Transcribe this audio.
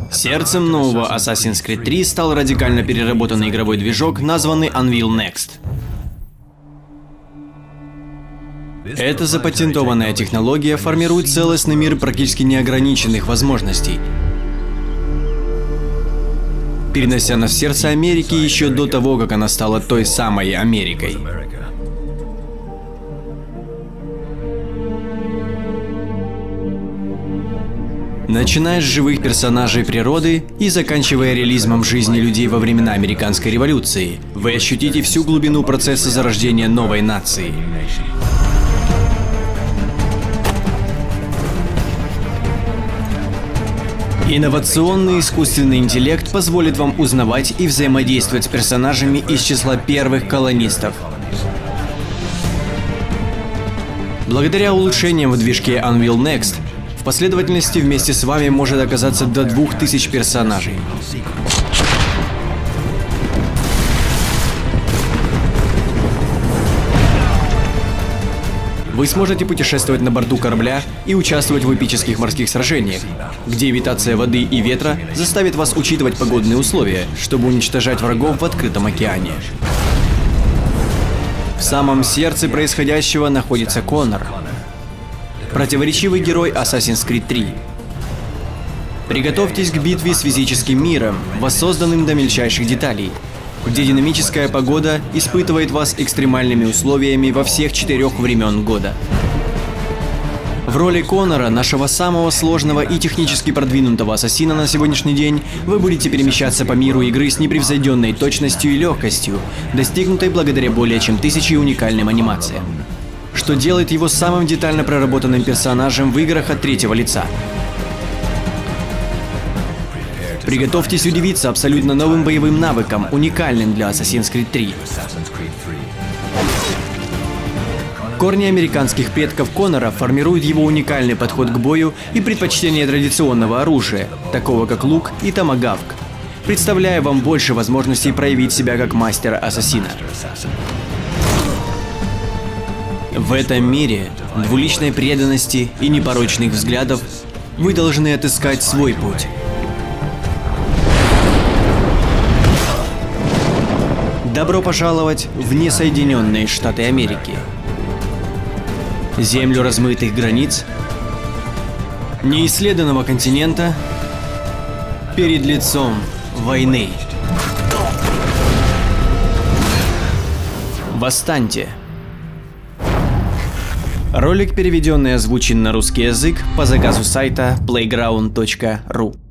Сердцем нового Assassin's Creed 3 стал радикально переработанный игровой движок, названный Unreal Next. Эта запатентованная технология формирует целостный мир практически неограниченных возможностей, перенося нас в сердце Америки еще до того, как она стала той самой Америкой. Начиная с живых персонажей природы и заканчивая реализмом жизни людей во времена Американской революции, вы ощутите всю глубину процесса зарождения новой нации. Инновационный искусственный интеллект позволит вам узнавать и взаимодействовать с персонажами из числа первых колонистов. Благодаря улучшениям в движке Unreal Next, в последовательности вместе с вами может оказаться до 2000 персонажей. Вы сможете путешествовать на борту корабля и участвовать в эпических морских сражениях, где имитация воды и ветра заставит вас учитывать погодные условия, чтобы уничтожать врагов в открытом океане. В самом сердце происходящего находится Коннор, противоречивый герой Assassin's Creed 3. Приготовьтесь к битве с физическим миром, воссозданным до мельчайших деталей, где динамическая погода испытывает вас экстремальными условиями во всех 4 времен года. В роли Коннора, нашего самого сложного и технически продвинутого ассасина на сегодняшний день, вы будете перемещаться по миру игры с непревзойденной точностью и легкостью, достигнутой благодаря более чем 1000 уникальным анимациям, что делает его самым детально проработанным персонажем в играх от третьего лица. Приготовьтесь удивиться абсолютно новым боевым навыкам, уникальным для Assassin's Creed 3. Корни американских предков Коннора формируют его уникальный подход к бою и предпочтение традиционного оружия, такого как лук и томагавк, представляя вам больше возможностей проявить себя как мастера-ассасина. В этом мире двуличной преданности и непорочных взглядов вы должны отыскать свой путь. Добро пожаловать в несоединенные Штаты Америки. Землю размытых границ, неисследованного континента перед лицом войны. Восстаньте! Ролик переведен и озвучен на русский язык по заказу сайта playground.ru.